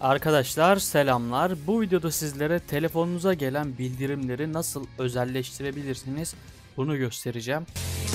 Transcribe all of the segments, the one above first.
Arkadaşlar selamlar. Bu videoda sizlere telefonunuza gelen bildirimleri nasıl özelleştirebilirsiniz bunu göstereceğim.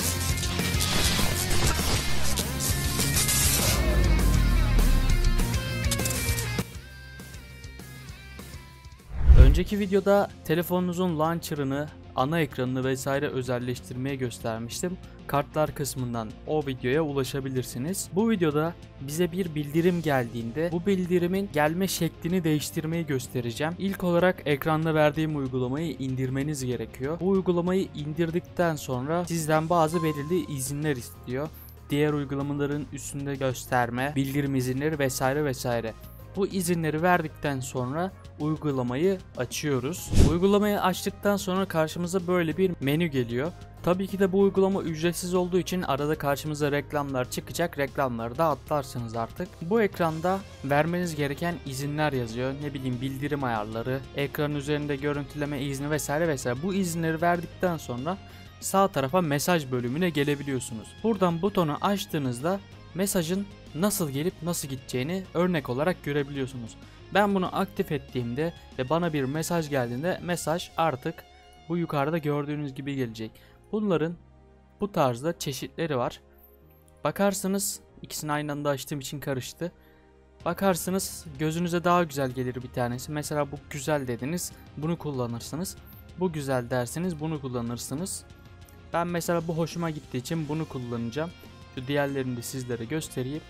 Önceki videoda telefonunuzun launcher'ını, ana ekranını vesaire özelleştirmeye göstermiştim. Kartlar kısmından o videoya ulaşabilirsiniz. Bu videoda bize bir bildirim geldiğinde bu bildirimin gelme şeklini değiştirmeyi göstereceğim. İlk olarak ekranda verdiğim uygulamayı indirmeniz gerekiyor. Bu uygulamayı indirdikten sonra sizden bazı belirli izinler istiyor. Diğer uygulamaların üstünde gösterme, bildirim izinleri vesaire vesaire. Bu izinleri verdikten sonra uygulamayı açıyoruz. Uygulamayı açtıktan sonra karşımıza böyle bir menü geliyor. Tabii ki de bu uygulama ücretsiz olduğu için arada karşımıza reklamlar çıkacak. Reklamları da atlarsınız artık. Bu ekranda vermeniz gereken izinler yazıyor. Ne bileyim bildirim ayarları, ekran üzerinde görüntüleme izni vesaire vesaire. Bu izinleri verdikten sonra sağ tarafa mesaj bölümüne gelebiliyorsunuz. Buradan butonu açtığınızda mesajın nasıl gelip nasıl gideceğini örnek olarak görebiliyorsunuz. Ben bunu aktif ettiğimde ve bana bir mesaj geldiğinde mesaj artık bu yukarıda gördüğünüz gibi gelecek. Bunların bu tarzda çeşitleri var. Bakarsınız ikisini aynı anda açtığım için karıştı. Bakarsınız gözünüze daha güzel gelir bir tanesi. Mesela bu güzel dediniz, bunu kullanırsınız. Bu güzel derseniz bunu kullanırsınız. Ben mesela bu hoşuma gittiği için bunu kullanacağım. Şu diğerlerini de sizlere göstereyim.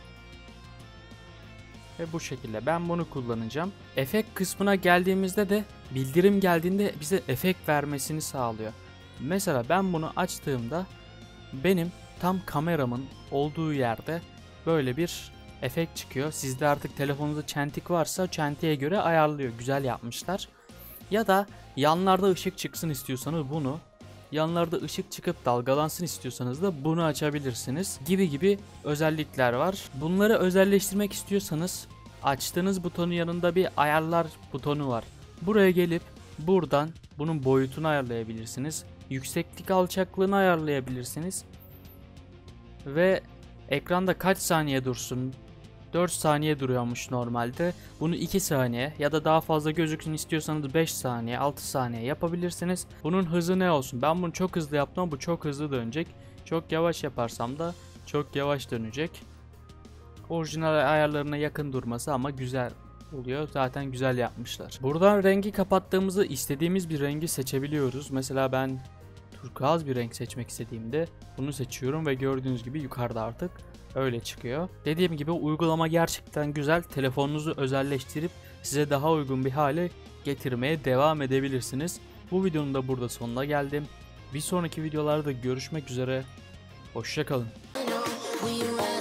Ve bu şekilde ben bunu kullanacağım. Efekt kısmına geldiğimizde de bildirim geldiğinde bize efekt vermesini sağlıyor. Mesela ben bunu açtığımda benim tam kameramın olduğu yerde böyle bir efekt çıkıyor. Sizde artık telefonunuzda çentik varsa çentiğe göre ayarlıyor. Güzel yapmışlar. Ya da yanlarda ışık çıksın istiyorsanız bunu, yanlarda ışık çıkıp dalgalansın istiyorsanız da bunu açabilirsiniz gibi özellikler var. Bunları özelleştirmek istiyorsanız açtığınız butonun yanında bir ayarlar butonu var. Buraya gelip buradan bunun boyutunu ayarlayabilirsiniz. Yükseklik alçaklığını ayarlayabilirsiniz. Ve ekranda kaç saniye dursun? 4 saniye duruyormuş normalde. Bunu 2 saniye ya da daha fazla gözüksün istiyorsanız 5 saniye, 6 saniye yapabilirsiniz. Bunun hızı ne olsun? Ben bunu çok hızlı yaptım, bu çok hızlı dönecek. Çok yavaş yaparsam da çok yavaş dönecek. Orijinal ayarlarına yakın durması ama güzel oluyor. Zaten güzel yapmışlar. Buradan rengi kapattığımızda istediğimiz bir rengi seçebiliyoruz. Mesela ben turkuaz bir renk seçmek istediğimde bunu seçiyorum ve gördüğünüz gibi yukarıda artık öyle çıkıyor. Dediğim gibi uygulama gerçekten güzel. Telefonunuzu özelleştirip size daha uygun bir hale getirmeye devam edebilirsiniz. Bu videonun da burada sonuna geldim. Bir sonraki videolarda görüşmek üzere. Hoşça kalın.